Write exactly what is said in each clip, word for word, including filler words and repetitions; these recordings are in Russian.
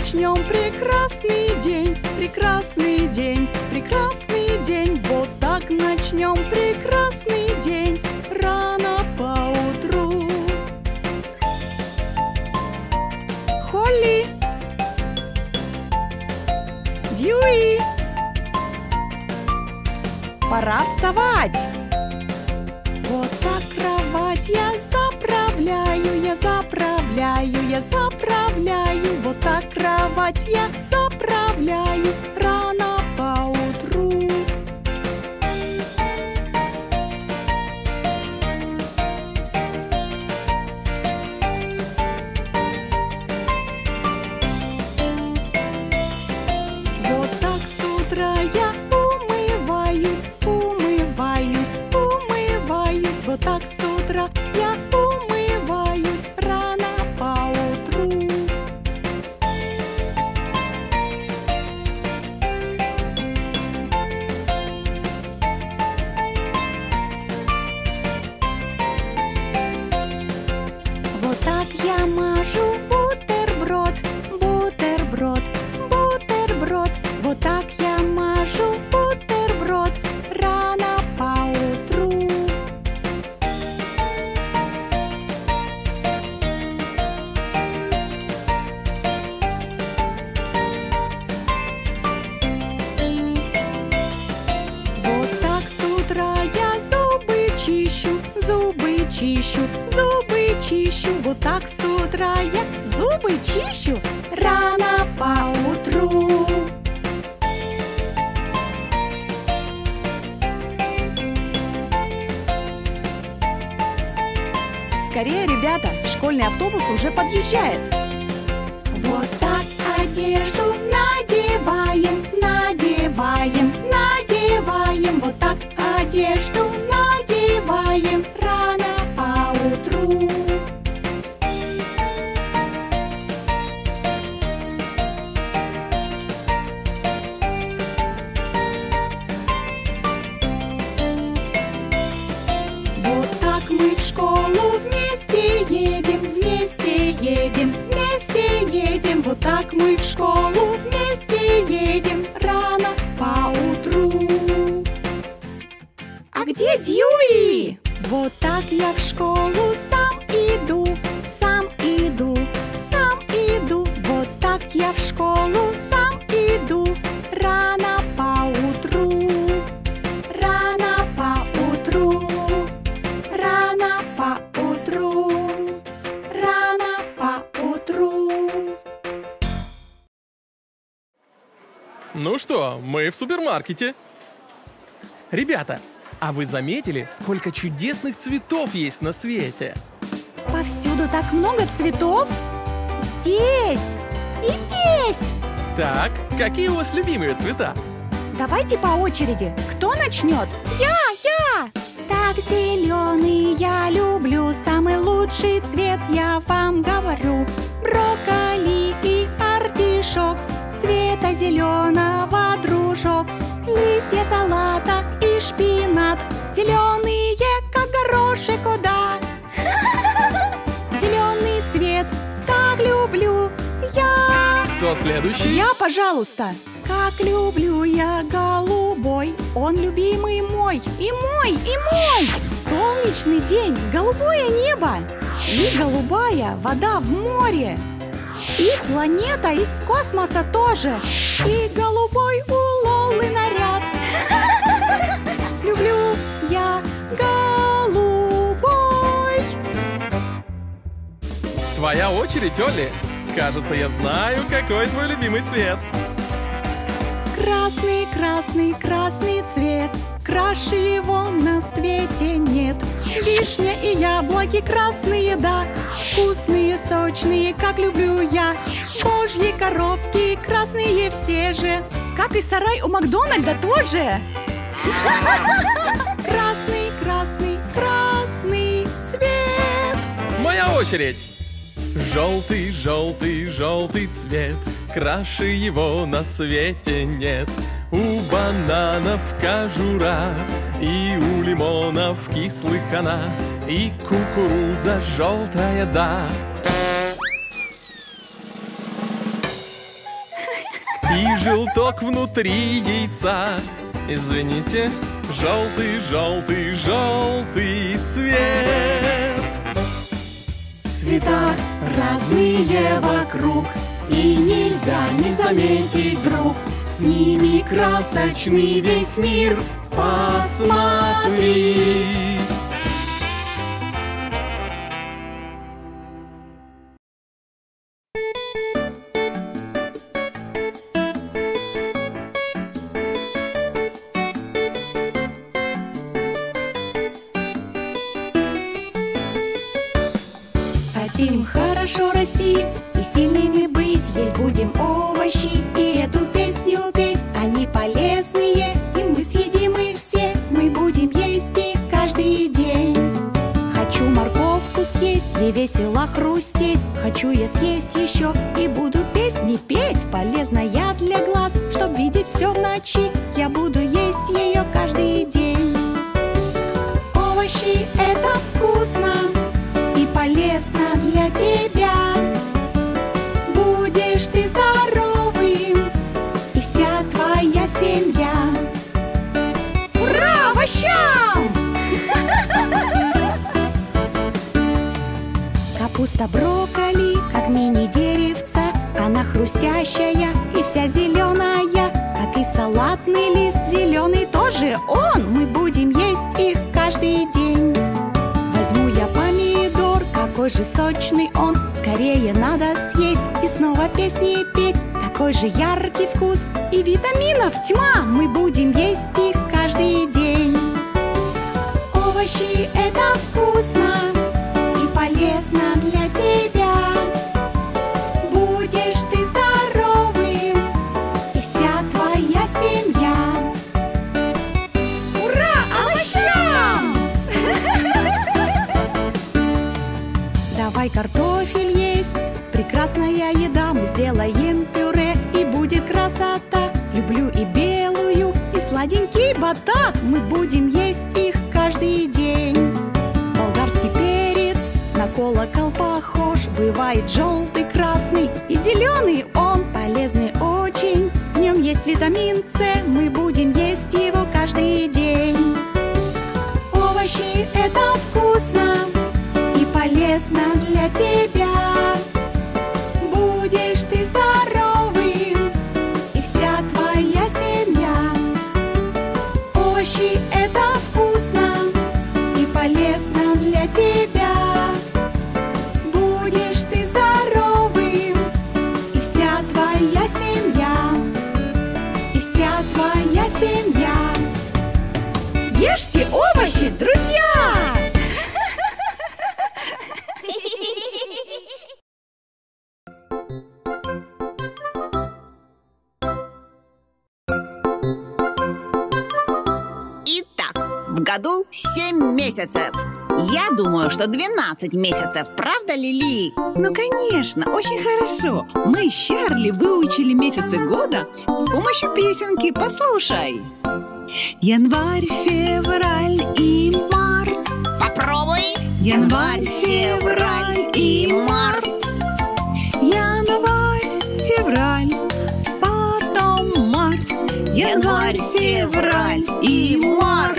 начнем прекрасный день, прекрасный день, прекрасный день. Вот так начнем прекрасный день рано поутру. Холли, Дьюи, пора вставать. Вот так кровать я заправляю, я заправляю, я заправляю. Вот так кровать я заправляю рано поутру. Вот так с утра я умываюсь, умываюсь, умываюсь. Вот так с утра я умываюсь рано поутру. Вот так я мажу бутерброд, бутерброд, бутерброд. Вот так я мажу бутерброд рано поутру. Вот так с утра я зубы чищу, зубы чищу, зубы чищу. Вот так с утра я зубы чищу рано поутру. Скорее, ребята, школьный автобус уже подъезжает. Вот так одежду надеваем, надеваем, надеваем. Вот так одежду надеваем рано поутру. Вот так мы в школу вместе едем, вместе едем, вместе едем. Вот так мы в школу вместе едем рано поутру. А где Дьюи? Вот так я в школу сам иду, сам иду, сам иду. Вот так я в школу сам иду рано поутру, рано поутру, рано поутру, рано поутру. Ну что, мы в супермаркете. Ребята, а вы заметили, сколько чудесных цветов есть на свете? Повсюду так много цветов. Здесь и здесь. Так, какие у вас любимые цвета? Давайте по очереди. Кто начнет? Я, я! Так, зеленый я люблю, самый лучший цвет я вам говорю. Брокколи и артишок, цвета зеленого, дружок. Листья салата и шпинат, зеленые, как горошек, о да. Зеленый цвет так люблю я. Кто следующий? Я, пожалуйста. Как люблю я голубой, он любимый мой, и мой, и мой. Солнечный день, голубое небо и голубая вода в море. И планета из космоса тоже, и голубой у Лолы наряд. Люблю я голубой. Твоя очередь, Олли. Кажется, я знаю, какой твой любимый цвет. Красный, красный, красный цвет, краше его на свете нет. Вишня и яблоки красные, да, вкусные, сочные, как люблю я. Божьи коровки красные все же, как и сарай у Макдональда тоже. Красный, красный, красный цвет. Моя очередь. Желтый, желтый, желтый цвет, краше его на свете нет. У бананов кожура, и у лимонов кислых она, и кукуруза желтая, да. желток внутри яйца. Извините, желтый, желтый, желтый цвет. Цвета разные вокруг, и нельзя не заметить, друг. С ними красочный весь мир, посмотри. Хотим хорошо расти и сильными быть, есть будем овощи и эту песню петь. Они полезные, и мы съедим их все, мы будем есть их каждый день. Хочу морковку съесть, ей весело хрустеть. Хочу я съесть еще и буду песни петь. Полезная для глаз, чтоб видеть все в ночи, я буду есть ее каждый день. Овощи — это вкусно и полезно для тебя. Будешь ты здоровым, и вся твоя семья. Ура овощам! Капуста, брокколи, как мини-деревца. Она хрустящая и вся зеленая, как и салатный лист зеленый тоже он. Мы будем есть их каждый день. Возьму я помидор, какой же сочный он. Скорее надо съесть и снова песни петь. Такой же яркий вкус и витаминов тьма. Мы будем есть их каждый день. Овощи — это вкусно и полезно для тебя. Будешь ты здоровым, и вся твоя семья. Ура овощам! Давай картофель есть, прекрасная еда. Мы сделаем пюре, и будет красота. Люблю и белую, и сладенький батат. Мы будем есть их каждый день. Болгарский перец на колокол похож. Бывает желтый, красный и зеленый он. Полезный очень, в нем есть витамин С. Мы будем есть его каждый день. Овощи — это вкусно и полезно для тебя. Будешь ты здоровым, и вся твоя семья. Овощи — это вкусно и полезно для тебя. Будешь ты здоровым, и вся твоя семья. И вся твоя семья. Ешьте овощи, друзья! В году семь месяцев. Я думаю, что двенадцать месяцев. Правда, Лили? Ну, конечно, очень хорошо. Мы с Чарли выучили месяцы года с помощью песенки. Послушай. Январь, февраль и март. Попробуй. Январь, февраль и март. Январь, февраль, потом март. Январь, февраль и март.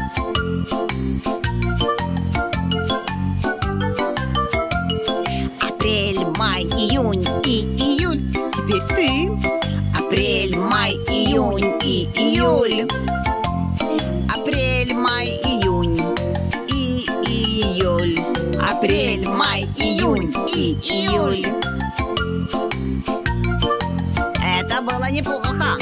Апрель, май, июнь и июль. Теперь ты. Апрель, май, июнь и июль. Апрель, май, июнь и июль. Апрель, май, июнь и июль. Это было неплохо.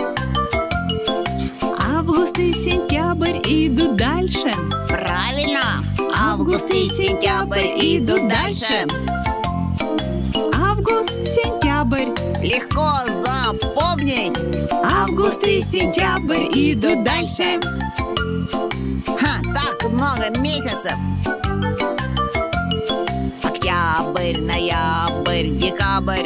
Август и сентябрь идут дальше. Правильно. Август и сентябрь идут дальше. Август, сентябрь. Легко запомнить. Август и сентябрь идут дальше. Ха, так много месяцев. Октябрь, ноябрь, декабрь.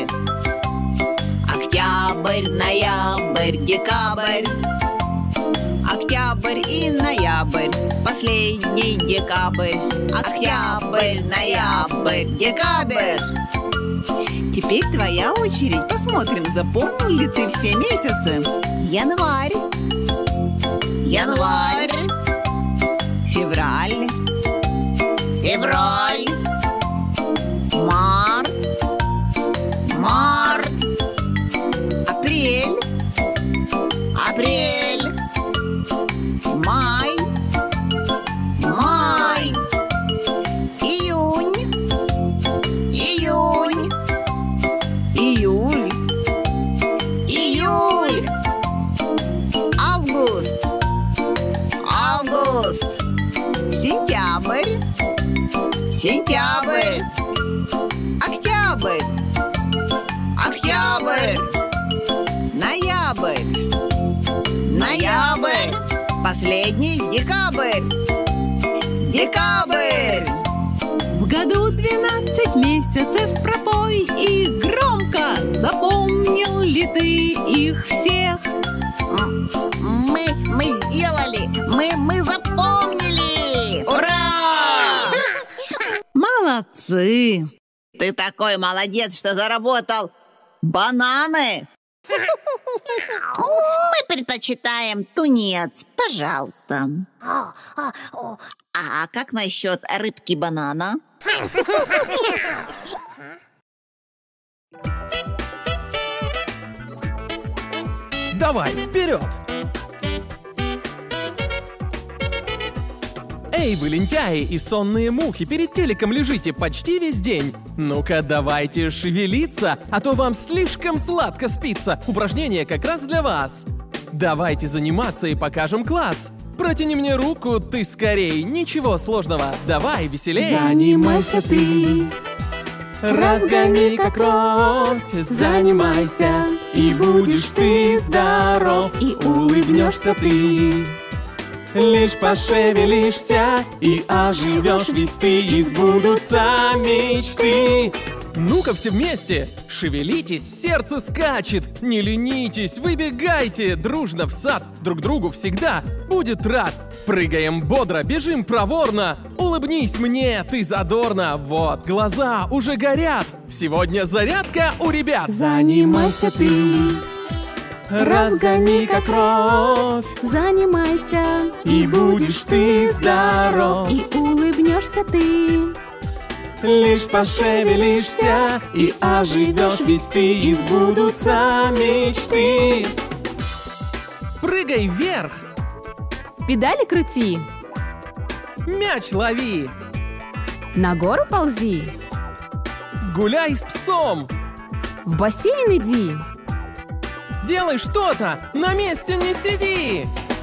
Октябрь, ноябрь, декабрь. Октябрь и ноябрь, последний декабрь. Октябрь, ноябрь, декабрь. Теперь твоя очередь. Посмотрим, запомнил ли ты все месяцы. Январь. Январь. Февраль. Февраль. Март. Март. Апрель. Апрель. Май. Май. Июнь. Июнь. Июль. Июль. Август. Август. Сентябрь. Сентябрь. Октябрь. Октябрь. Ноябрь. Ноябрь. Последний декабрь. Декабрь. В году двенадцать месяцев, пропой их громко. Запомнил ли ты их всех? М, Мы, мы сделали. Мы, мы запомнили. Ура! Молодцы! Ты такой молодец, что заработал бананы. Мы предпочитаем тунец, пожалуйста. А как насчет рыбки-банана? Давай, вперед! Эй, вы лентяи и сонные мухи, перед телеком лежите почти весь день. Ну-ка, давайте шевелиться, а то вам слишком сладко спится. Упражнение как раз для вас. Давайте заниматься и покажем класс. Протяни мне руку, ты скорей, ничего сложного. Давай, веселей. Занимайся ты, Разгони-ка кровь, занимайся, и будешь ты здоров, и улыбнешься ты. Лишь пошевелишься, и оживешь весь ты, и сбудутся мечты. Ну-ка все вместе, шевелитесь, сердце скачет, не ленитесь, выбегайте дружно в сад, друг другу всегда будет рад. Прыгаем бодро, бежим проворно, улыбнись мне, ты задорно, вот, глаза уже горят, сегодня зарядка у ребят. занимайся ты, Разгони-ка кровь, занимайся, и будешь ты здоров. и улыбнешься ты. Лишь пошевелишься, и оживешь весь ты, и сбудутся мечты. Прыгай вверх, Педали крути, мяч лови, на гору ползи, гуляй с псом, в бассейн иди. делай что-то, на месте не сиди.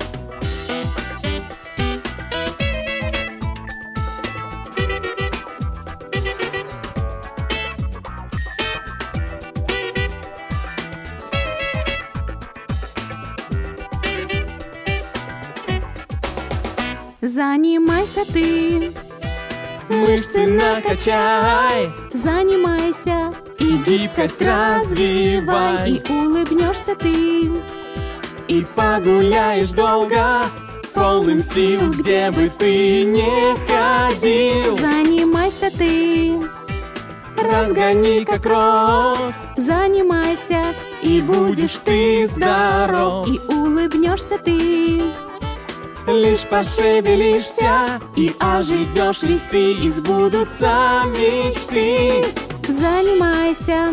Занимайся ты, Мышцы накачай, занимайся, и гибкость развивай, и улыбнешься ты. и погуляешь долго, полным сил, где бы ты не ходил. Занимайся ты, Разгони-ка кровь, занимайся, и будешь ты здоров. и улыбнешься ты. Лишь пошевелишься, и оживешь весь ты, и сбудутся мечты. Занимайся,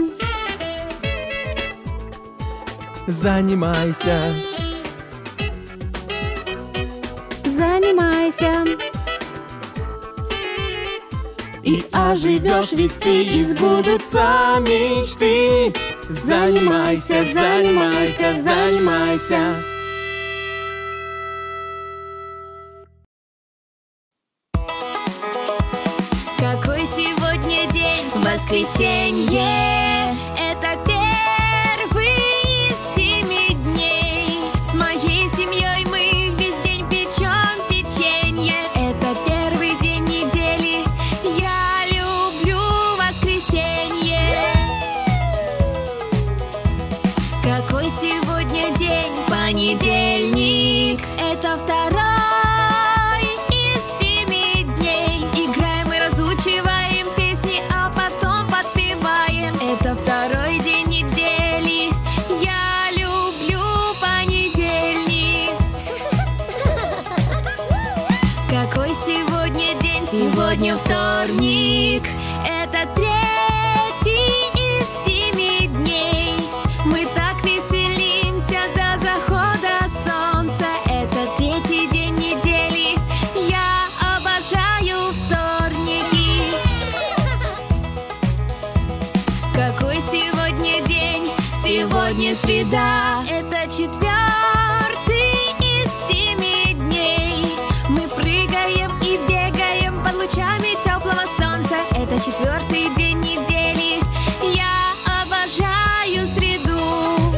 Занимайся, занимайся, и оживешь весь ты, и сбудутся мечты. Занимайся, занимайся, занимайся. Какой сегодня день? Воскресенье. Это первый из семи дней. С моей семьей мы весь день печем печенье. Это первый день недели. Я люблю воскресенье. Какой сегодня день? Понедельник. Это второй из семи дней. Играем и разучиваем песни, а потом подпеваем. Это второй Сегодня вторник, это третий из семи дней. Мы так веселимся до захода солнца. Это третий день недели. Я обожаю вторники. Какой сегодня день? Сегодня среда. Это четвертый из семи дней. Мы прыгаем и бегаем под лучами теплого солнца. Это четвертый день недели. Я обожаю среду.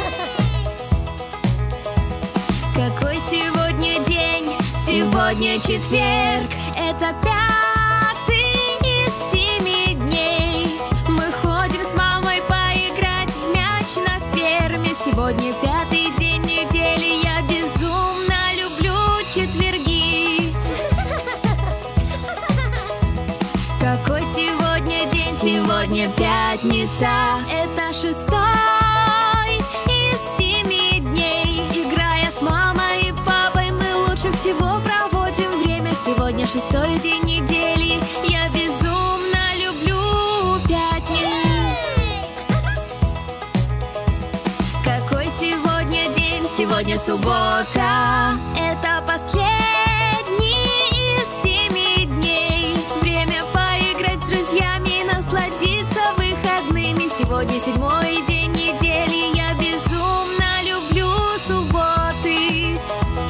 Какой сегодня день? Сегодня четверг. Это пятый из семи дней. Мы ходим с мамой поиграть в мяч на ферме. Сегодня пятый день недели. Я безумно люблю четверги. Какой сегодня день? Сегодня пятница. Это шестой из семи дней. Играя с мамой и папой, мы лучше всего проводим время. Сегодня шестой день недели. Я безумно люблю пятницу. Какой сегодня день? Сегодня суббота. Это последний из семи дней. Время поиграть с друзьями, насладиться выходными. Сегодня седьмой день недели. Я безумно люблю субботы.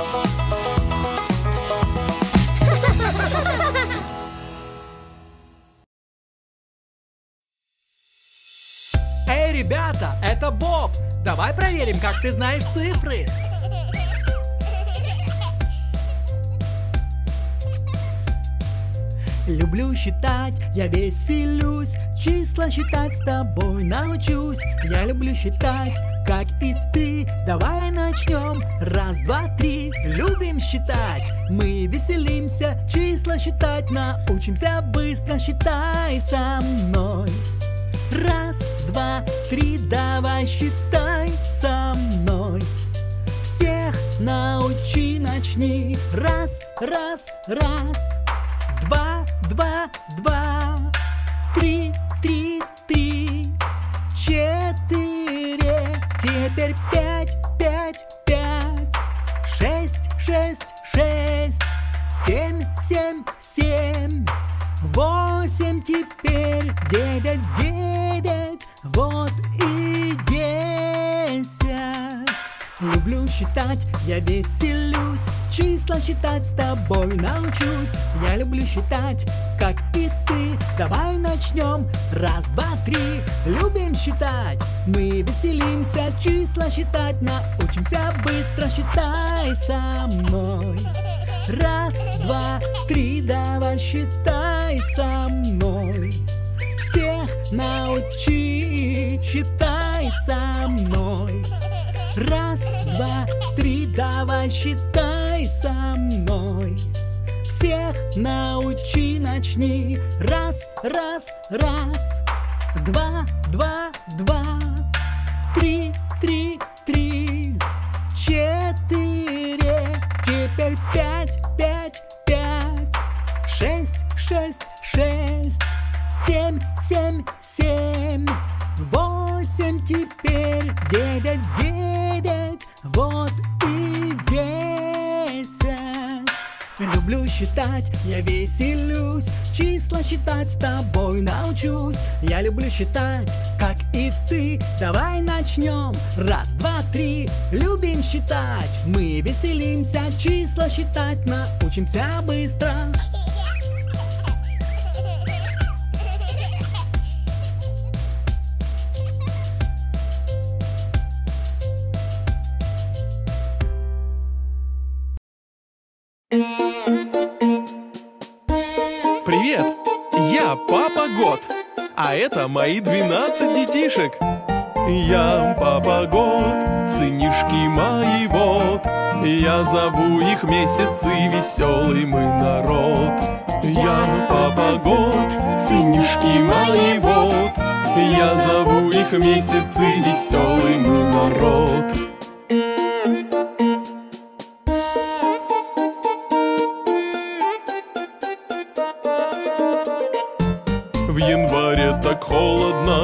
Эй, ребята, это Боб. Давай проверим, как ты знаешь цифры. Люблю считать, я веселюсь, числа считать с тобой научусь. Я люблю считать, как и ты. Давай начнем. Раз, два, три. Любим считать, мы веселимся, числа считать научимся быстро. Считай со мной. Раз, два, три, давай считай со мной. Всех научи, начни. Раз, раз, раз. Два, два, два. Три, три, три. Четыре. Теперь пять, пять, пять. Шесть, шесть, шесть. Семь, семь, семь. Восемь теперь. Девять, девять. Вот и десять. Люблю считать, я веселюсь, числа считать с тобой научусь. Я люблю считать, как и ты. Давай начнем. Раз, два, три. Любим считать, мы веселимся, числа считать научимся быстро. Считай со мной. Раз, два, три. Давай считай со мной. Всех научи, считай со мной. Раз, два, три, давай считай со мной. Всех научи, начни. Раз, раз, раз. Два, два, два. Три, три, три. Четыре. Теперь пять, пять, пять. Шесть, шесть, шесть. Семь, семь, семь. Восемь теперь. Девять, девять. Вот и десять. Люблю считать, я веселюсь, числа считать с тобой научусь. Я люблю считать, как и ты. Давай начнем. Раз, два, три. Любим считать, мы веселимся, числа считать научимся быстро. Привет! Я Папа Год, а это мои двенадцать детишек. Я Папа Год, сынишки мои вот. Я зову их месяцы, веселый мы народ. Я Папа Год, сынишки мои вот. Я зову их месяцы, веселый мы народ.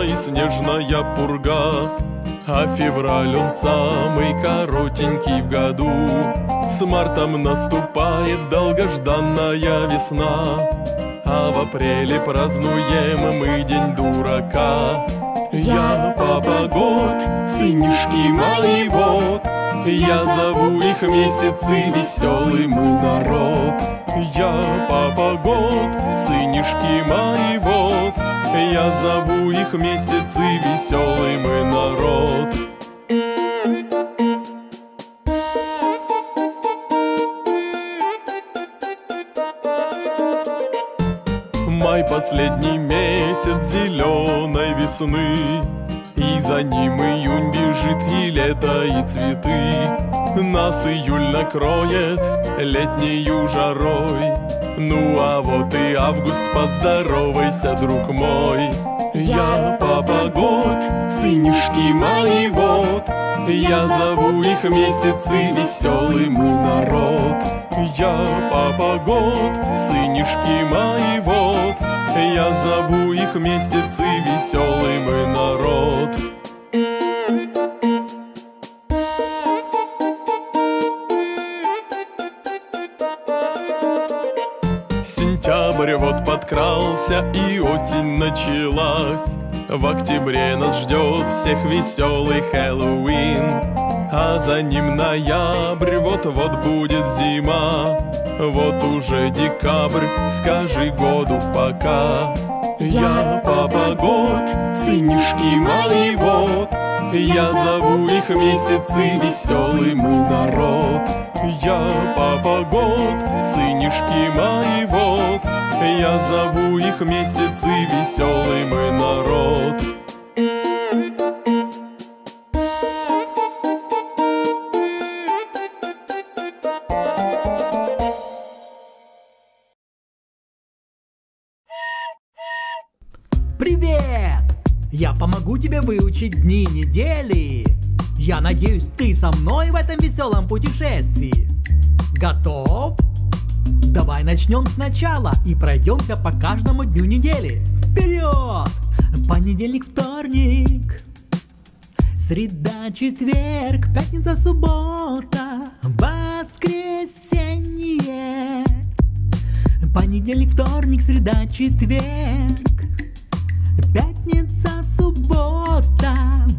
май — снежная пурга, а февраль он самый коротенький в году. С мартом наступает долгожданная весна, а в апреле празднуем мы день дурака. Я Папа Год, сынишки мои вот, я зову их месяцы, веселый мы народ. Я Папа Год, сынишки мои вот, я зову их месяцы, веселый мы народ. Май — последний месяц зеленой весны, и за ним июнь бежит, и лето, и цветы. Нас июль накроет летнею жарой, ну а вот и август, поздоровайся, друг мой. Я Папа Год, сынишки мои вот, я зову их месяцы, веселый мы народ. Я Папа Год, сынишки мои вот, я зову их месяцы, веселый мы народ. Сентябрь вот подкрался, и осень началась. В октябре нас ждет всех веселый Хэллоуин, а за ним ноябрь, вот-вот будет зима. Вот уже декабрь, скажи году пока. Я Папа Год, сынишки мои вот, я зову их месяцы, веселый мы народ. Я Папа Год, сынишки мои вот, я зову их месяцы, веселый мы народ. Привет! Я помогу тебе выучить дни недели. Я надеюсь, ты со мной в этом веселом путешествии. Готов? Давай начнем сначала и пройдемся по каждому дню недели. Вперед! Понедельник, вторник, среда, четверг, пятница, суббота, воскресенье. Понедельник, вторник, среда, четверг, пятница, суббота,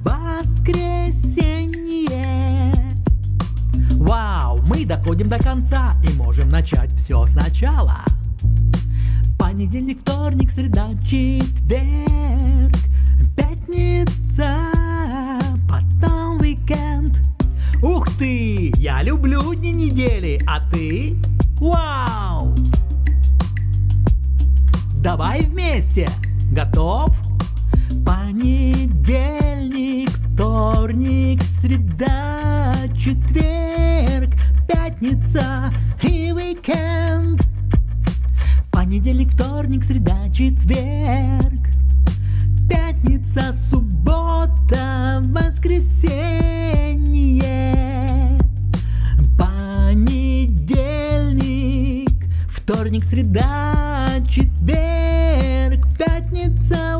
воскресенье. Вау, мы доходим до конца и можем начать все сначала. Понедельник, вторник, среда, четверг, пятница, потом уикенд. Ух ты, я люблю дни недели, а ты? Вау! Давай вместе. Готов? Понедельник, вторник, среда, четверг, пятница и уикенд. Понедельник, вторник, среда, четверг, пятница, суббота, воскресенье. Понедельник, вторник, среда, четверг, пятница,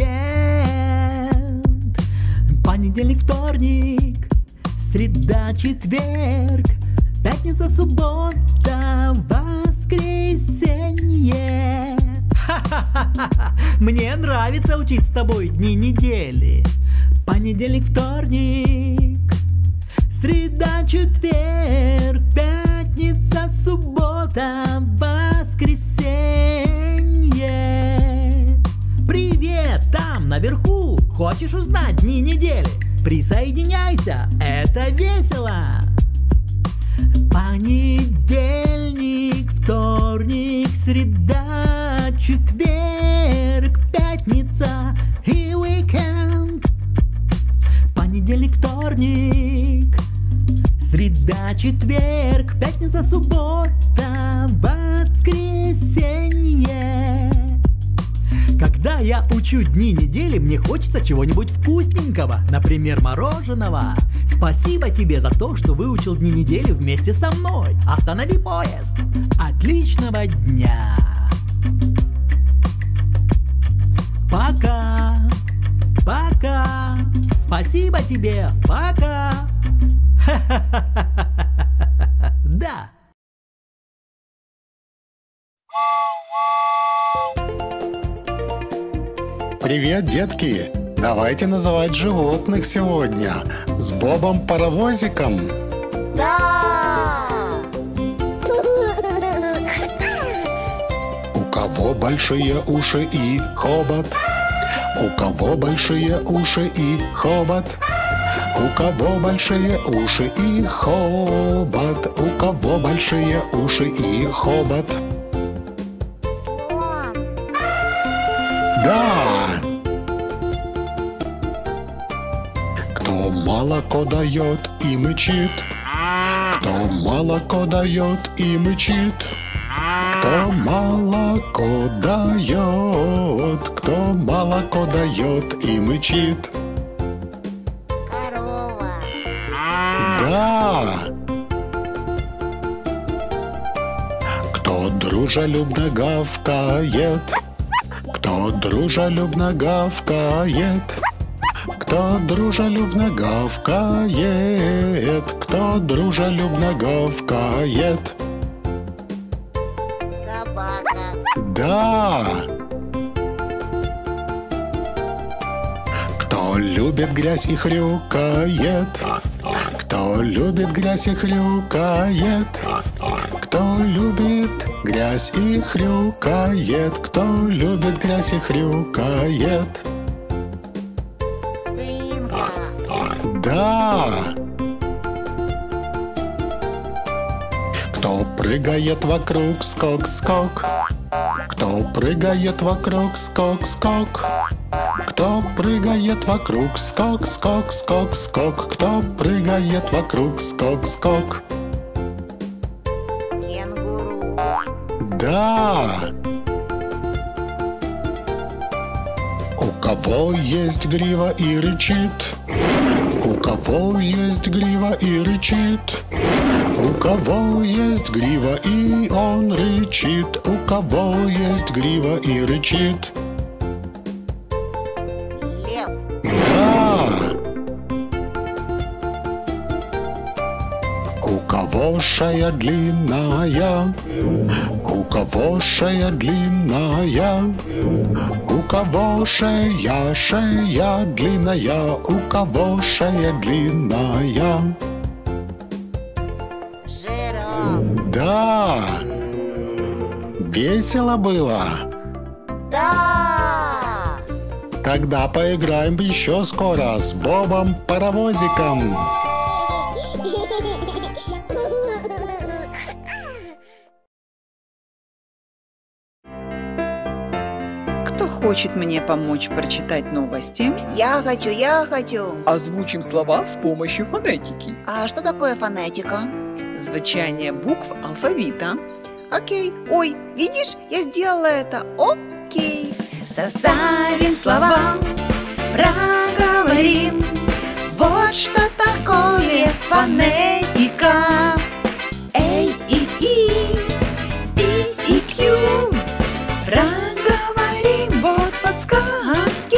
уикенд. Понедельник, вторник, среда, четверг, пятница, суббота, воскресенье. Ха-ха-ха-ха! Мне нравится учить с тобой дни недели. Понедельник, вторник, среда, четверг, пятница, суббота, воскресенье. Привет, там наверху! Хочешь узнать дни недели? Присоединяйся, это весело! Понедельник, вторник, среда, четверг, пятница и уикенд. Понедельник, вторник, среда, четверг, пятница, суббота, воскресенье. Когда я учу дни недели, мне хочется чего-нибудь вкусненького, например, мороженого. Спасибо тебе за то, что выучил дни недели вместе со мной. Останови поезд. Отличного дня. Пока. Спасибо тебе. Пока. Да. Привет, детки! Давайте называть животных сегодня с Бобом-паровозиком. Да! У кого большие уши и хобот? У кого большие уши и хобот? У кого большие уши и хобот? У кого большие уши и хобот? Слон. Да! Кто молоко дает и мычит? Кто молоко дает и мычит? Кто молоко дает? Кто молоко дает и мычит? Корова. Да! Кто дружелюбно гавкает? Кто дружелюбно гавкает? Кто дружелюбно гавкает? Кто дружелюбно гавкает? Собака. Да! Кто любит грязь и хрюкает? Кто любит грязь и хрюкает? Кто любит грязь и хрюкает? Кто любит грязь и хрюкает? Свинка. Да! Кто прыгает вокруг, скок-скок? Кто прыгает вокруг, скок-скок? Кто прыгает вокруг, скок-скок-скок-скок? Кто прыгает вокруг, скок-скок? Кенгуру. Да! У кого есть грива и рычит? У кого есть грива и рычит? У кого есть грива и он рычит? У кого есть грива и рычит? Лев. Да! У кого шея длинная? У кого шея длинная? У кого шея, шея длинная? У кого шея длинная? Жираф. Да! Весело было? Да! Тогда поиграем еще скоро с Бобом-паровозиком. Кто хочет мне помочь прочитать новости? Я хочу, я хочу. Озвучим слова с помощью фонетики. А что такое фонетика? Звучание букв алфавита. Окей. Ой, видишь, я сделала это. Окей. Составим слова, проговорим. Вот что такое фонетика. Эй и И, Пи и Кью. Проговорим, вот подсказки.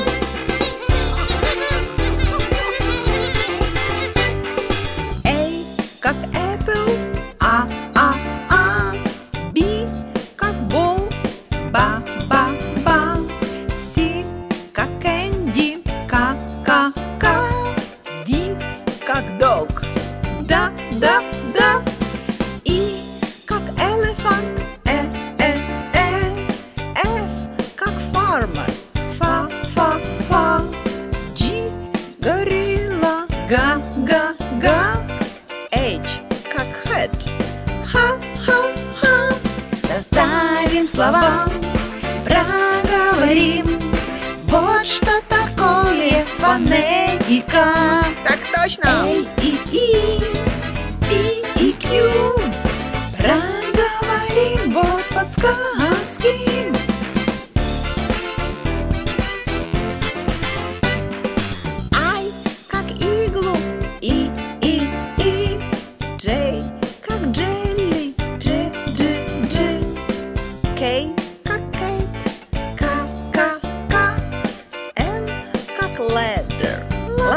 Эй, как Apple, А, А, А. Би, как Ball, Ба, Ба, Ба. Си, как Candy, Ка, Ка, Ка. Ди, как Dog, Да, Да, Да. И, как Elephant, Э, Э, Э. Ф, как Farmer, Фа, Фа, Фа. G, Gorilla, Га, Га, Га. H, как Hat, Ха, Ха, Ха. Составим слова, проговорим. Вот что такое фонетика. Так точно. Эй и И, Пи и Кью. Проговорим, вот подсказки. Ай, как иглу, И, И, И. Джей, как Джелли, Дж, Дж, Дж. Кей, как Кейт, К, К, К. Л, как Ladder, Ла,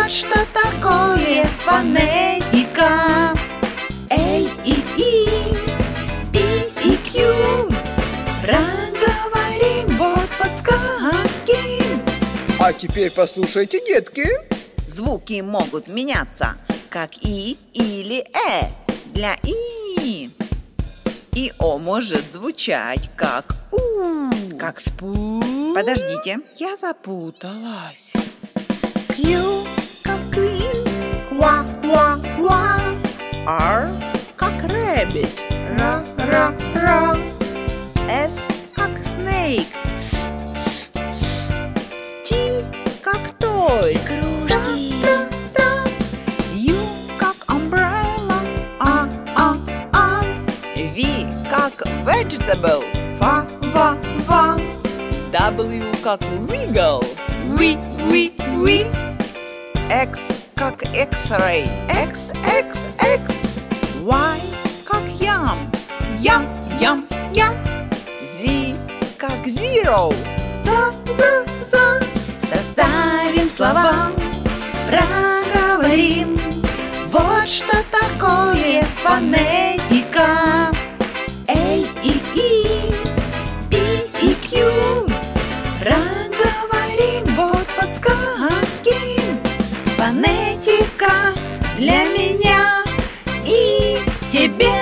Вот что такое фонетика. Эй и И, Пи и Кью. Проговорим вот подсказки. А теперь послушайте, детки. Звуки могут меняться, как И или Э для И. И О может звучать как У. Как спу. Подождите, я запуталась. Q как Queen. Ква, ква, ква. R как Rabbit. Ра, ра, ра. S как Snake. С, с, с. T как Toys. Кружки. Да, да, да. U как Umbrella. А, а, а. V как Vegetable. Ва, ва, ва. W как Wiggle. Ви, ви, ви. X как X-ray. X, X, X. Y как Yum. Ям, ям, ям. Z как Zero. За, за, за. Составим слова, проговорим. Вот что такое фонетика. Эй и И, Пи и Кью. Проговорим вот подсказки. Фонетика для меня и тебя.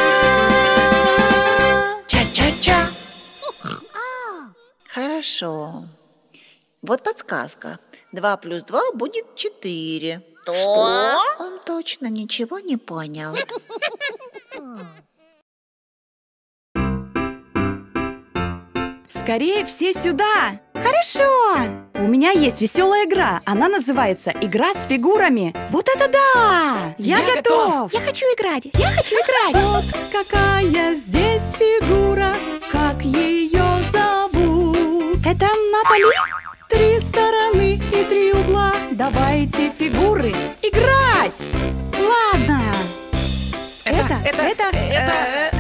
Ча-ча-ча. Хорошо. Вот подсказка. Два плюс два будет четыре. Что? Он точно ничего не понял. Скорее все сюда! Хорошо! У меня есть веселая игра. Она называется «Игра с фигурами». Вот это да! Я, Я готов! готов. Я хочу играть! Я хочу играть! Вот какая здесь фигура, как ее зовут? Это Натали? Три стороны и три угла. Давайте фигуры играть! Ладно! Это, это, это, это...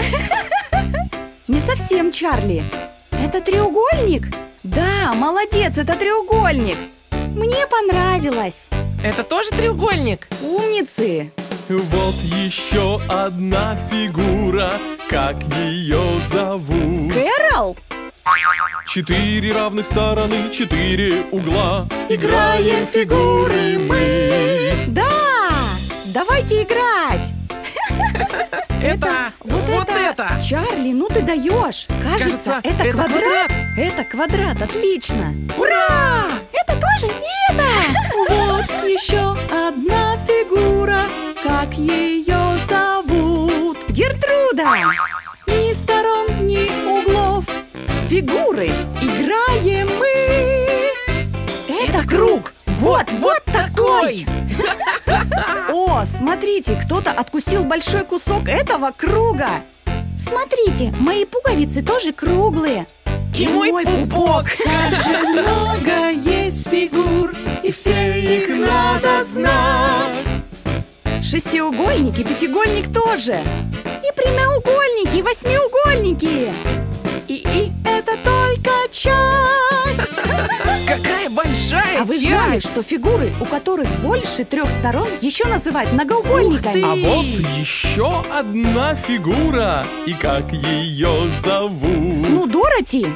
Не совсем, Чарли. Это треугольник? Да, молодец, это треугольник. Мне понравилось. Это тоже треугольник? Умницы. Вот еще одна фигура, как ее зовут? Кэрол? Четыре равных стороны, четыре угла. Играем фигуры мы. Да! Давайте играть. Это, Вот, вот это. это. Чарли, ну ты даешь. Кажется, Кажется, это, это квадрат. квадрат. Это квадрат, отлично. Ура! Это тоже и это. Вот еще одна фигура, как ее зовут? Гертруда. Ни сторон, ни углов. Фигуры играем мы. Это круг. Вот, вот такой. О, смотрите, кто-то откусил большой кусок этого круга. Смотрите, мои пуговицы тоже круглые. И мой пупок. Как же много есть фигур, и все их надо знать. Шестиугольник и пятиугольник тоже. И прямоугольники, и восьмиугольники. И, и это только часть. Какая большая А вы знали, часть. что фигуры, у которых больше трех сторон, еще называют многоугольниками? А вот еще одна фигура, и как ее зовут? Ну, Дороти.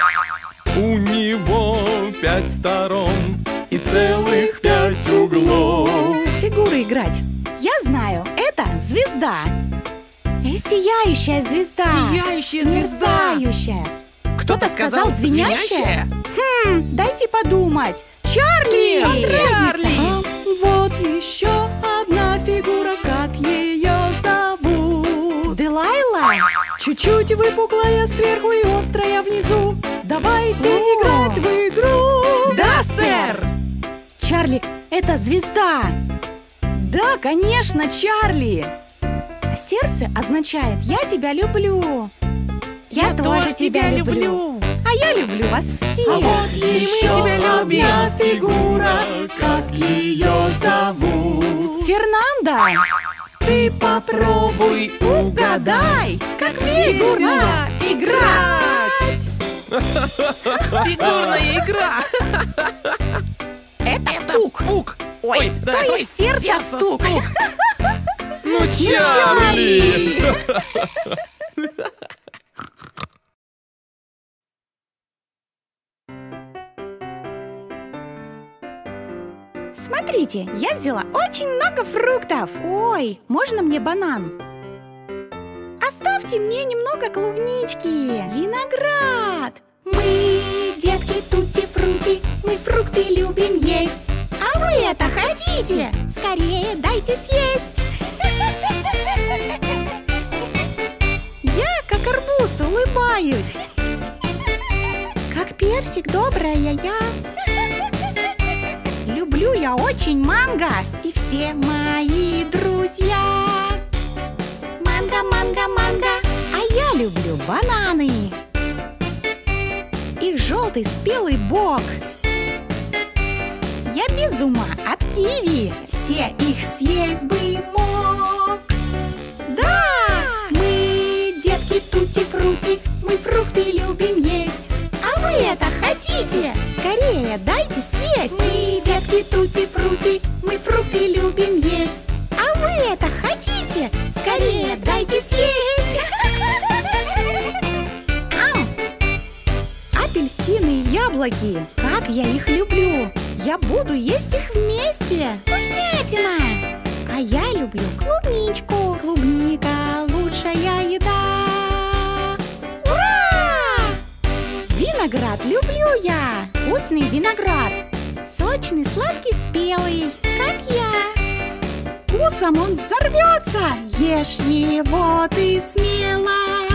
У него пять сторон и целых пять углов. Фигуры играть. Я знаю, это звезда. Э, Сияющая звезда. Сияющая звезда. Мерцающая. Кто-то сказал звенящая? Хм, дайте подумать. Чарли! Нет, Чарли! А, вот еще одна фигура, как ее зовут? Делайла? Чуть-чуть выпуклая сверху и острая внизу. Давайте О! играть в игру. Да, сэр! Чарли, это звезда. Да, конечно, Чарли. Сердце означает «я тебя люблю». Я, тоже тебя люблю. А я люблю вас всех. А вот еще мы тебя любим. одна фигура, как ее зовут? Фернандо, ты попробуй угадай, как фигурно играть. Фигурная игра. Это пук. Пук. Ой, да, то то есть сердце стук. Ну, Чарли! Смотрите, я взяла очень много фруктов. Ой, можно мне банан? Оставьте мне немного клубнички. Виноград. Мы, детки тути-фрути, мы фрукты любим есть. А вы это хотите? Скорее дайте съесть. Я, как арбуз, улыбаюсь. Как персик добрая я. Люблю я очень манго и все мои друзья. Манго, манго, манго, а я люблю бананы. Их желтый спелый бок. Я без ума от киви, все их съесть бы мог. Да, мы, детки тути-фрути, мы фрукты любим есть. А вы это хотите? Скорее дайте съесть. Мы, детки тути-фрути, мы фрукты любим есть. А вы это хотите? Скорее дайте съесть. Ам! Апельсины и яблоки, как я их люблю. Я буду есть их вместе. Вкуснятина! А я люблю клубничку. Клубника лучшая еда. Ура! Виноград люблю я. Вкусный виноград. Сочный, сладкий, спелый, как я. Вкусом он взорвется. Ешь его ты смело.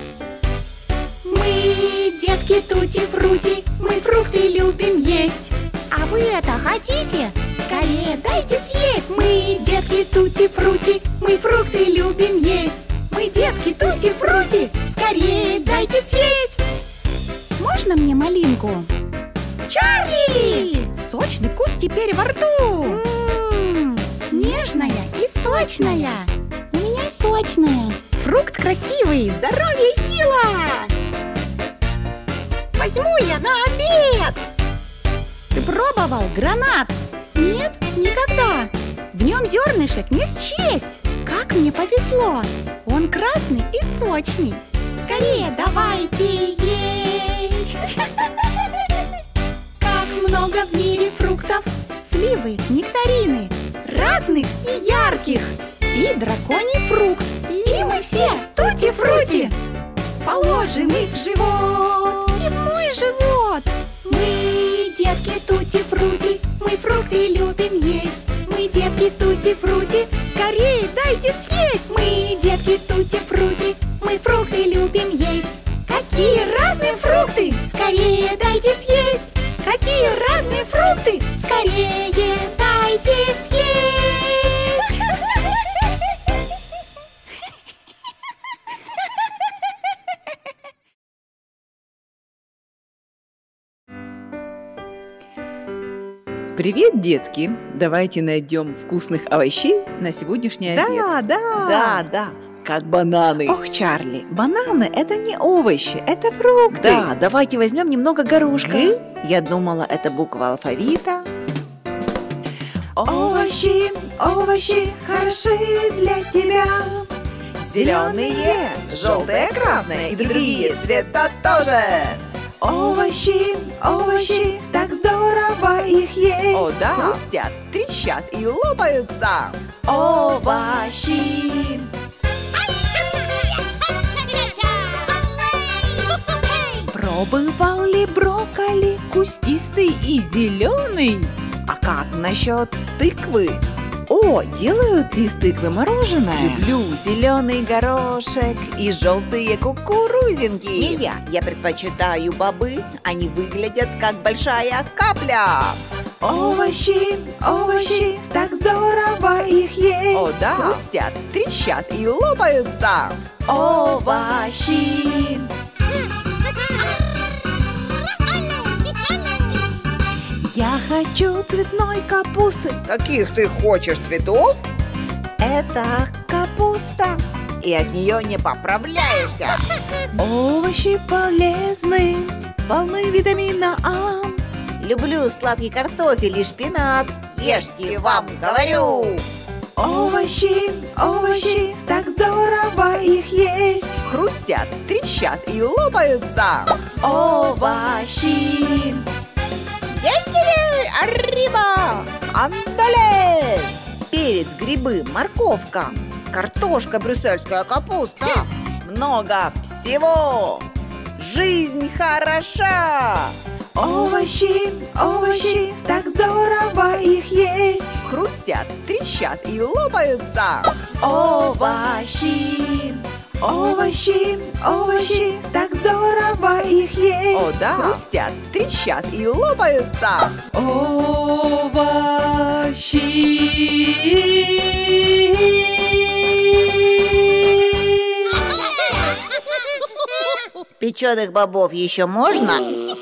Мы, детки тути-фрути, мы фрукты любим есть. А вы это хотите? Скорее дайте съесть. Мы, детки тути-фрути, мы фрукты любим есть. Мы, детки тути-фрути, скорее дайте съесть. Можно мне малинку? Чарли! Сочный вкус теперь во рту. М-м-м, нежная и сочная. У меня сочная. Фрукт красивый, здоровье и сила. Возьму я на обед. Ты пробовал гранат? Нет, никогда. В нем зернышек не счесть. Как мне повезло. Он красный и сочный. Скорее давайте есть. Как много в мире фруктов. Сливы, нектарины, разных и ярких. И драконий фрукт. И мы все тути-фрути. Положим их в живот. И в мой живот. Мы, детки тути-фрути, мы фрукты любим есть. Мы, детки тути-фрути, скорее дайте съесть. Мы, детки тути-фрути, мы фрукты любим есть. Какие разные фрукты, скорее дайте съесть. Какие разные фрукты, скорее дайте съесть. Привет, детки! Давайте найдем вкусных овощей на сегодняшний обед. Да, да. Да, да, как бананы. Ох, Чарли, бананы – это не овощи, это фрукты. Да, давайте возьмем немного горошка. Г? Я думала, это буква алфавита. Овощи, овощи хороши для тебя. Зеленые, желтые, красные и другие цвета тоже. Овощи, овощи, так здорово их есть. О, да, хрустят, трещат и лопаются. Овощи. Пробовал ли брокколи кустистый и зеленый? А как насчет тыквы? О, делают из тыквы мороженое. Люблю зеленый горошек и желтые кукурузинки. Не я, я предпочитаю бобы. Они выглядят как большая капля. Овощи, овощи, так здорово их есть. О, да, хрустят, трещат и лопаются. Овощи. Я хочу цветной капусты. Каких ты хочешь цветов? Это капуста. И от нее не поправляешься. Овощи полезны, полны витамина А. Люблю сладкий картофель и шпинат. ешьте, вам говорю. Овощи, овощи, так здорово их есть. Хрустят, трещат и лопаются. Овощи. Ей-ей-ей, arriba! Андале! Перец, грибы, морковка, картошка, брюссельская капуста. Много всего. Жизнь хороша. Овощи, овощи, так здорово их есть. Хрустят, трещат и лопаются. Овощи, овощи, овощи, так здорово их есть. О, да. Хрустят, трещат и лопаются. Овощи. Печеных бобов еще можно?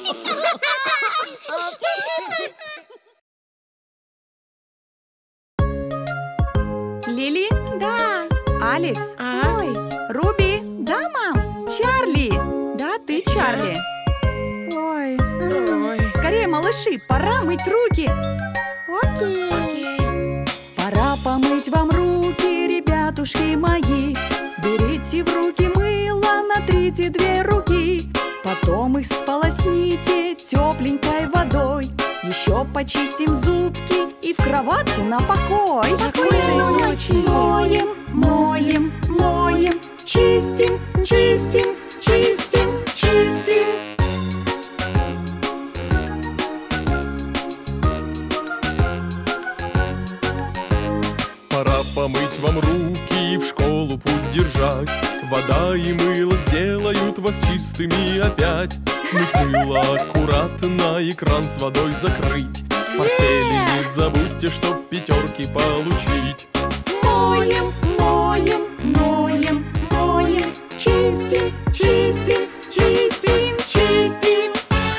Лили? Да. Алекс? Ой. Руби? Да, мам. Чарли? Да, ты Чарли. Ой. Ой. Скорее, малыши, пора мыть руки. Окей. Пора помыть вам руки, ребятушки мои. Берите в руки мыло, натрите две руки. Потом их сполосните тепленькой водой. Еще почистим зубки и в кроватку на покой. Спокойной ночи. Моем, моем, моем, чистим, чистим, чистим, чистим. Пора помыть вам руки и в школу путь держать. Вода и мыло сделают вас чистыми опять. Смыть мыло аккуратно, экран с водой закрыть. Портфели не забудьте, чтоб пятерки получить. Моем, моем, моем, моем, чистим, чистим, чистим, чистим.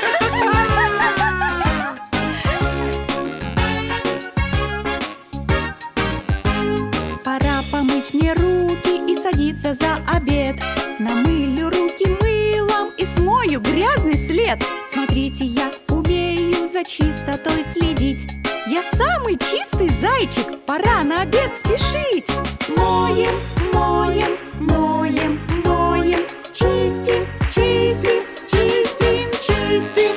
Пора помыть мне руки и садиться за обед. Намылю руки мылом и смою грязный след. Смотрите, я умею за чистотой следить. Я самый чистый зайчик, пора на обед спешить. Моем, моем, моем, моем, чистим, чистим, чистим, чистим.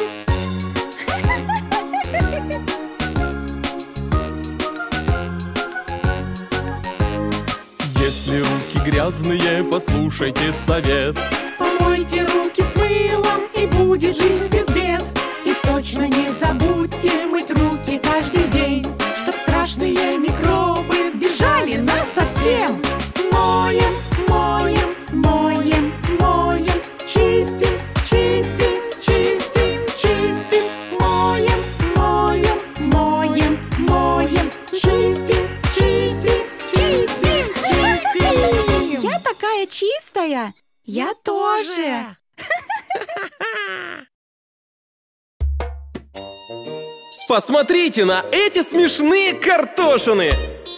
Если руки грязные, послушайте совет. Помойте руки с мылом, и будет жизнь без бед. И точно не забудьте мыть руки каждый день, чтоб страшные микробы сбежали насовсем. Моем, моем, моем, моем, чистим, чистим, чистим, чистим. Моем, моем, моем, моем, чистим, чистим, чистим, чистим. Я такая чистая. Я тоже. Посмотрите на эти смешные картошины!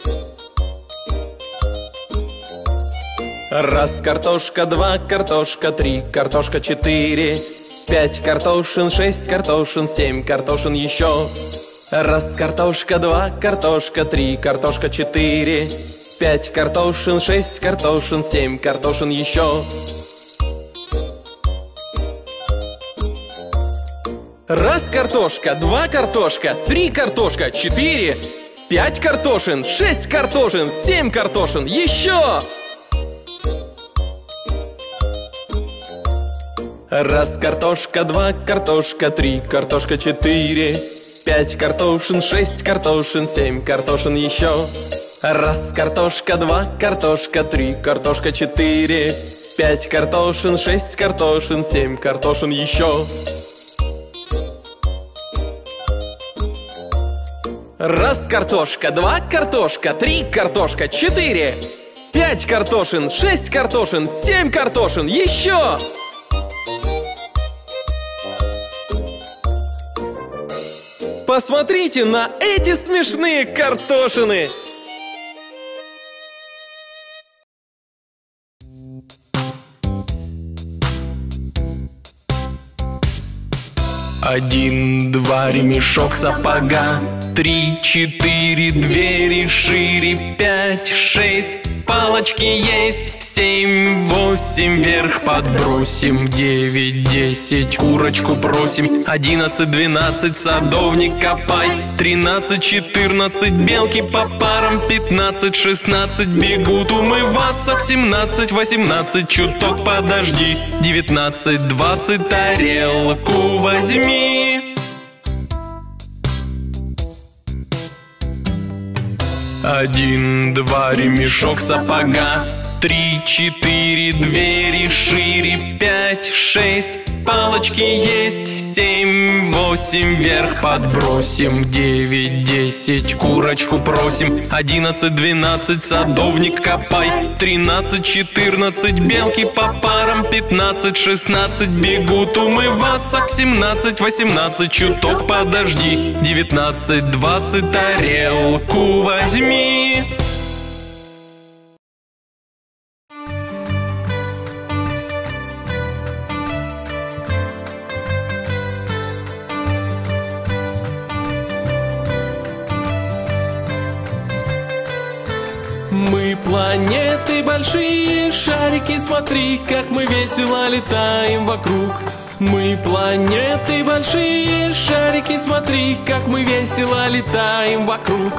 Раз картошка, два картошка, три картошка, четыре, пять картошин, шесть картошин, семь картошин еще. Раз картошка, два картошка, три картошка, четыре, пять картошин, шесть картошин, семь картошин еще. Раз картошка, два картошка, три картошка, четыре, пять картошин, шесть картошин, семь картошин, еще! Раз картошка, два картошка, три картошка, четыре, пять картошин, шесть картошин, семь картошин, еще! Раз картошка, два картошка, три картошка, четыре, пять картошин, шесть картошин, семь картошин, еще! Раз картошка, два картошка, три картошка, четыре, пять картошин, шесть картошин, семь картошин, еще! Посмотрите на эти смешные картошины! Один, два, ремешок сапога. Три, четыре, двери шире. Пять, шесть, палочки есть. Семь, восемь, вверх подбросим. Девять, десять, курочку просим. Одиннадцать, двенадцать, садовник копай. Тринадцать, четырнадцать, белки по парам. Пятнадцать, шестнадцать, бегут умываться. Семнадцать, восемнадцать, чуток подожди. Девятнадцать, двадцать, тарелку возьми. Один, два, ремешок сапога. Три, четыре, двери шире. Пять, шесть, палочки есть. Семь, восемь, вверх подбросим. Девять, десять, курочку просим. Одиннадцать, двенадцать, садовник копай. Тринадцать, четырнадцать, белки по парам. Пятнадцать, шестнадцать, бегут умываться. Семнадцать, восемнадцать, чуток подожди. Девятнадцать, двадцать, тарелку возьми. Мы планеты большие, шарики, смотри, как мы весело летаем вокруг. Мы планеты большие, шарики, смотри, как мы весело летаем вокруг.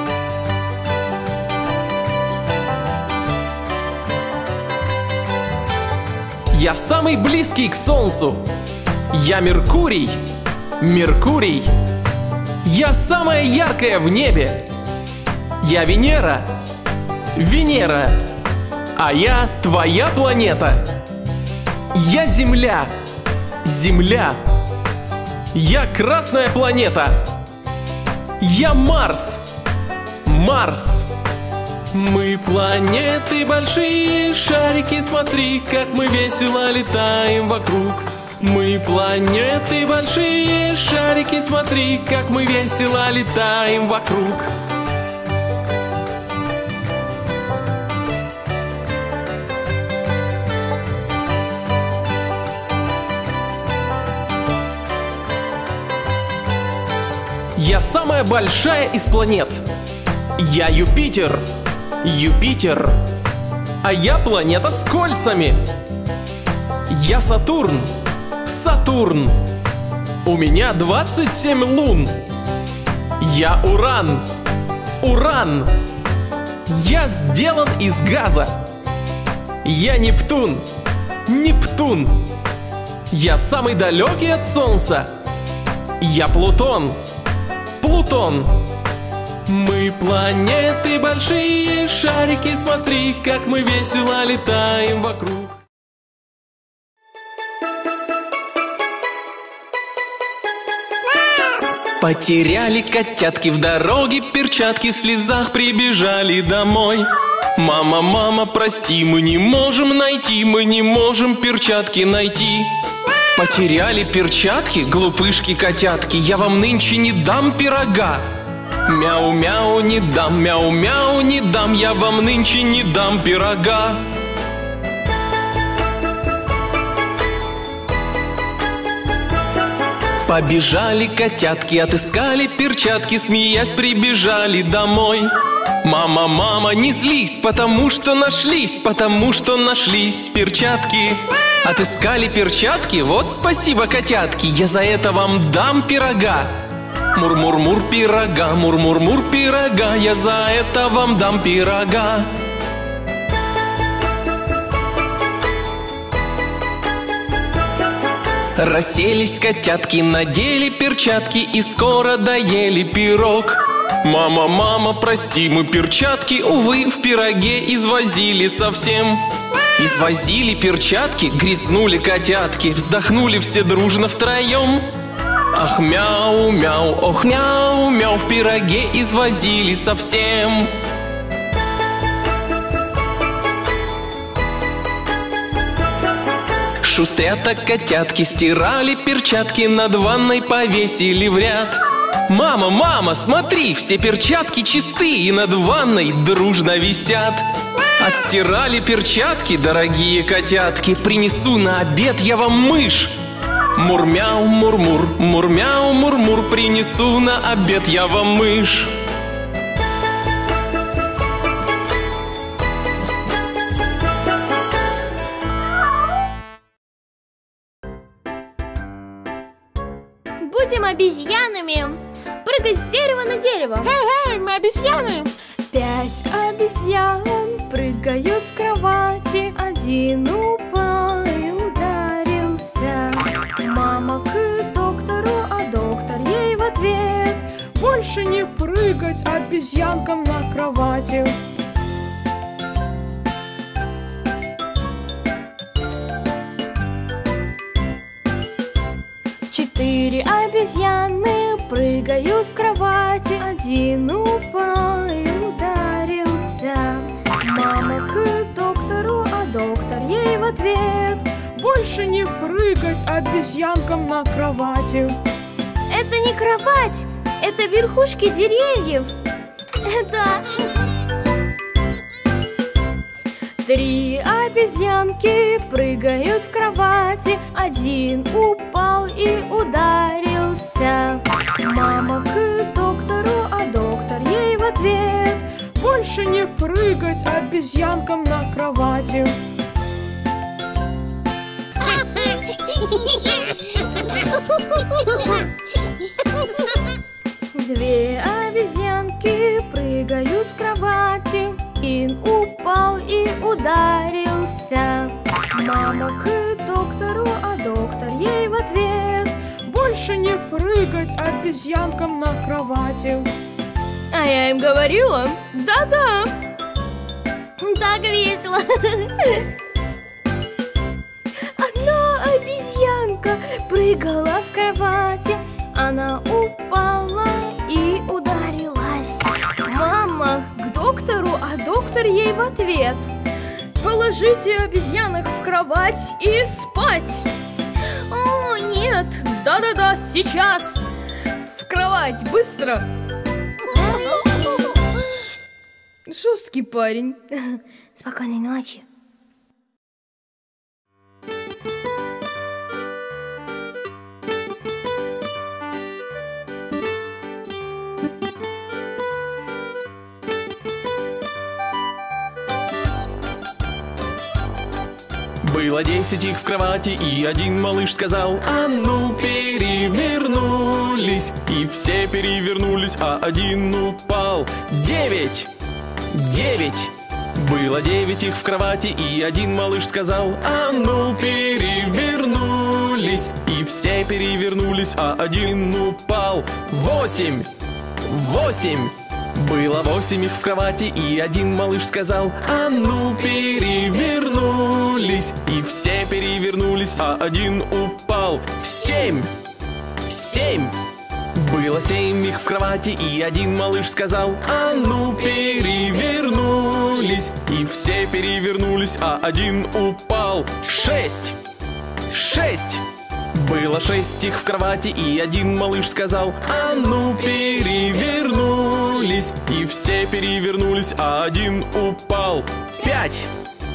Я самый близкий к Солнцу. Я Меркурий, Меркурий. Я самая яркая в небе. Я Венера, Венера. А я твоя планета. Я Земля, Земля. Я Красная планета. Я Марс, Марс. Мы планеты большие, шарики, смотри, как мы весело летаем вокруг. Мы планеты большие, шарики, смотри, как мы весело летаем вокруг. Я самая большая из планет. Я Юпитер, Юпитер. А я планета с кольцами. Я Сатурн, Сатурн. У меня двадцать семь лун. Я Уран, Уран. Я сделан из газа. Я Нептун, Нептун. Я самый далекий от Солнца. Я Плутон, Плутон. Мы планеты большие, шарики, смотри, как мы весело летаем вокруг. Потеряли котятки в дороге, перчатки в слезах прибежали домой. Мама, мама, прости, мы не можем найти, мы не можем перчатки найти. Потеряли перчатки, глупышки котятки, я вам нынче не дам пирога. Мяу-мяу, не дам, мяу-мяу, не дам, я вам нынче не дам пирога. Побежали котятки, отыскали перчатки, смеясь прибежали домой. Мама, мама, не злись, потому что нашлись, потому что нашлись перчатки. Отыскали перчатки, вот спасибо, котятки, я за это вам дам пирога. Мур-мур-мур пирога, мур-мур-мур пирога, я за это вам дам пирога. Расселись котятки, надели перчатки и скоро доели пирог. Мама, мама, прости, мы перчатки, увы, в пироге извозили совсем. Извозили перчатки, грязнули котятки, вздохнули все дружно втроем. Ах, мяу-мяу, ох, мяу-мяу, в пироге извозили совсем. Шустрята котятки, стирали перчатки, над ванной повесили в ряд. Мама, мама, смотри, все перчатки чисты и над ванной дружно висят. Отстирали перчатки, дорогие котятки, принесу на обед я вам мышь. Мур-мяу, мур-мур, мур-мяу, мур-мур, принесу на обед я вам мышь. Будем обезьянами. Прыгать с дерева на дерево. Эй, эй, мы обезьяны. Пять обезьян прыгают в кровати. Один упал и ударился. Мама к доктору, а доктор ей в ответ: больше не прыгать обезьянкам на кровати. Четыре обезьяны прыгают в кровати. Один упал и ударился. Мама к доктору, а доктор ей в ответ: больше не прыгать обезьянкам на кровати. Это не кровать, это верхушки деревьев. Это... Три обезьянки прыгают в кровати. Один упал и ударился. Мама к доктору, а доктор ей в ответ: больше не прыгать обезьянкам на кровати. Две обезьянки прыгают в кровати. Один упал и ударился. Мама к доктору, а доктор ей в ответ: больше не прыгать обезьянкам на кровати. А я им говорила: да-да. Так весело. Одна обезьянка прыгала в кровати. Она упала и ударилась. Мама к доктору, а доктор ей в ответ: положите обезьянок в кровать и спать. О, нет. Да-да-да, сейчас. В кровать, быстро. Жесткий парень. Спокойной ночи. Было десять их в кровати, и один малыш сказал: а ну перевернулись. И все перевернулись, а один упал. Девять! Девять! Было девять их в кровати, и один малыш сказал: а ну перевернулись. И все перевернулись, а один упал. Восемь! Восемь! Было восемь их в кровати, и один малыш сказал: а ну перевернулись. И все перевернулись, а один упал. Семь! Семь! Было семь их в кровати, и один малыш сказал: а ну перевернулись. И все перевернулись, а один упал. Шесть! Шесть! Было шесть их в кровати, и один малыш сказал: а ну перевернулись. И все перевернулись, а один упал. Пять!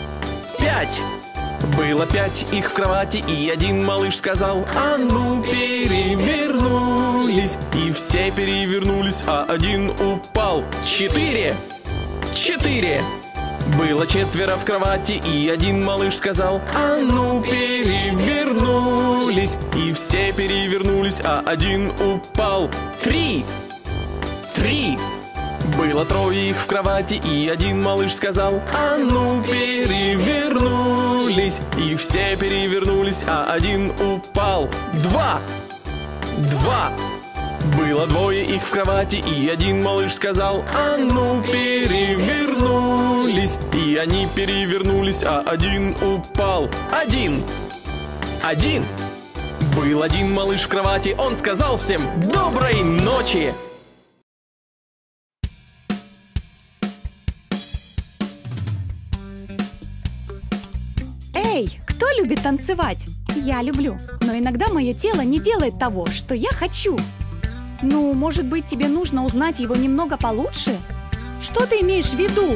Пять! Было пять их в кровати, и один малыш сказал: а ну перевернулись. И все перевернулись, а один упал. Четыре! Четыре! Было четверо в кровати, и один малыш сказал: а ну перевернулись. И все перевернулись, а один упал. Три! Три! Было трое их в кровати, и один малыш сказал: а ну перевернулись. И все перевернулись, а один упал. Два! Два! Было двое их в кровати, и один малыш сказал: а ну перевернулись. И они перевернулись, а один упал. Один! Один! Был один малыш в кровати, он сказал всем: доброй ночи! Эй, кто любит танцевать? Я люблю, но иногда мое тело не делает того, что я хочу. Ну, может быть, тебе нужно узнать его немного получше? Что ты имеешь в виду?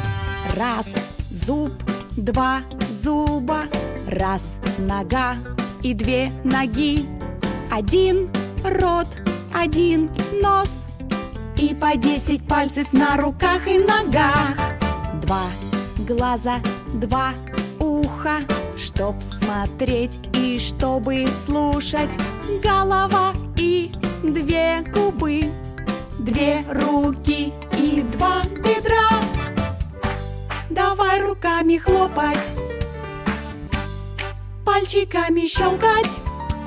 Раз, зуб, два, зуба. Раз, нога, и две ноги. Один рот, один нос и по десять пальцев на руках и ногах. Два глаза, два уха, чтоб смотреть и чтобы слушать. Голова и две губы, две руки и два бедра. Давай руками хлопать, пальчиками щелкать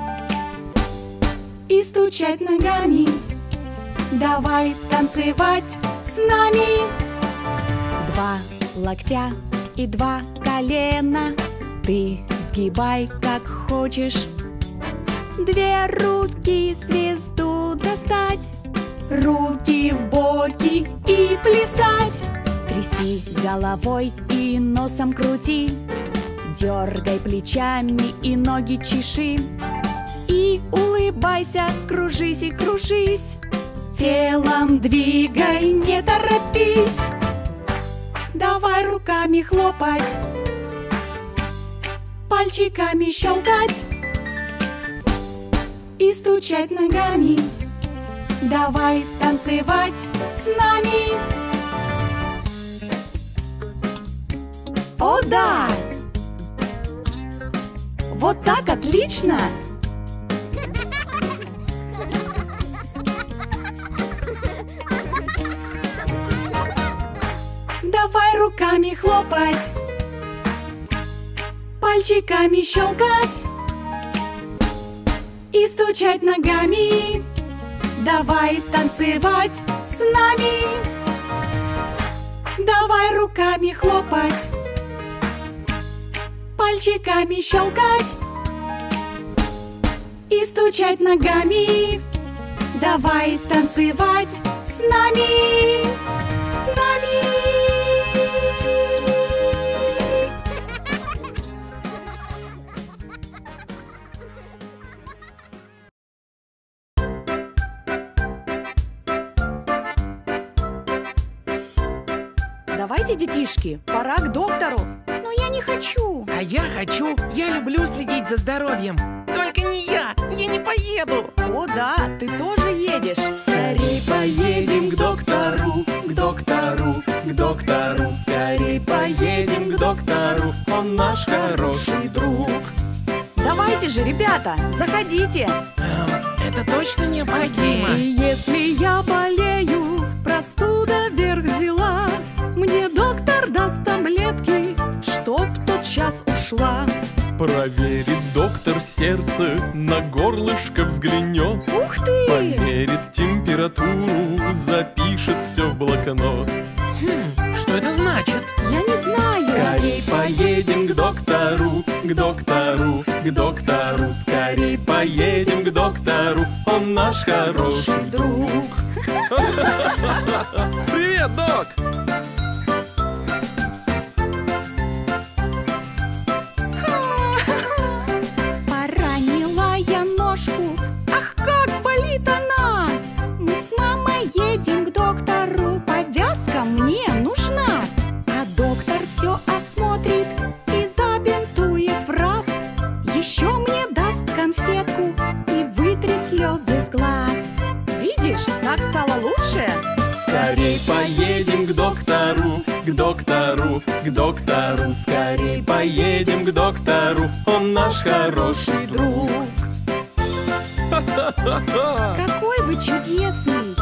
и стучать ногами. Давай танцевать с нами. Два локтя и два колена, ты сгибай как хочешь. Две руки звезду достать, руки в боки и плясать. Тряси головой и носом крути, дергай плечами и ноги чеши. И улыбайся, кружись и кружись, телом двигай, не торопись. Давай руками хлопать, пальчиками щелкать и стучать ногами. Давай танцевать с нами. О, да! Вот так отлично! Давай руками хлопать, пальчиками щелкать и стучать ногами. Давай танцевать с нами. Давай руками хлопать, пальчиками щелкать и стучать ногами. Давай танцевать с нами. С нами. Давайте, детишки, пора к доктору. Но я не хочу. А я хочу. Я люблю следить за здоровьем. Только не я. Я не поеду. О, да, ты тоже едешь. Скорей поедем к доктору, к доктору, к доктору. Скорей поедем к доктору. Он наш хороший друг. Давайте же, ребята, заходите. Это точно необходимо. И если я болею, простуда вверх взяла, мне доктор даст таблетки, чтоб тотчас ушла. Проверит доктор сердце, на горлышко взглянет. Ух ты! Померит температуру, запишет все в блокнот. Хм, что это значит? Я не знаю. Скорей поедем к доктору, к доктору, к доктору. Скорей поедем к доктору, он наш хороший друг. Привет, док! Поранила я ножку, ах, как болит она! Мы с мамой едем к доктору, повязка мне нужна. А доктор все осмотрит и забинтует в раз. Еще мне даст конфетку и вытрет слезы с глаз. Видишь, так стало лучше? Скорей поедем к доктору, к доктору, к доктору. Скорей поедем к доктору, он наш хороший друг. Какой вы чудесный!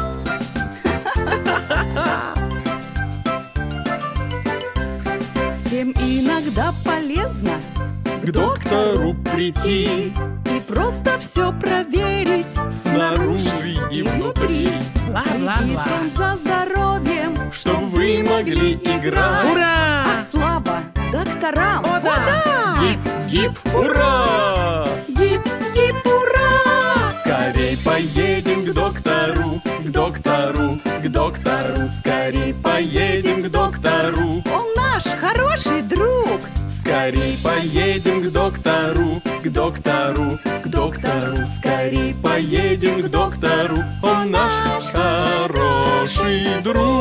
Всем иногда полезно К доктору прийти, и просто все проверить снаружи и внутри, Следит он за здоровьем, чтоб вы могли играть. Ура! Ах, слава докторам! О, да! Гип-гип, ура! Гип-гип, ура! Скорей поедем к доктору, к доктору, к доктору. Скорей поедем к доктору, Он наш хороший друг! скорей поедем к доктору, к доктору, к доктору. Скорей поедем к доктору, он наш хороший друг.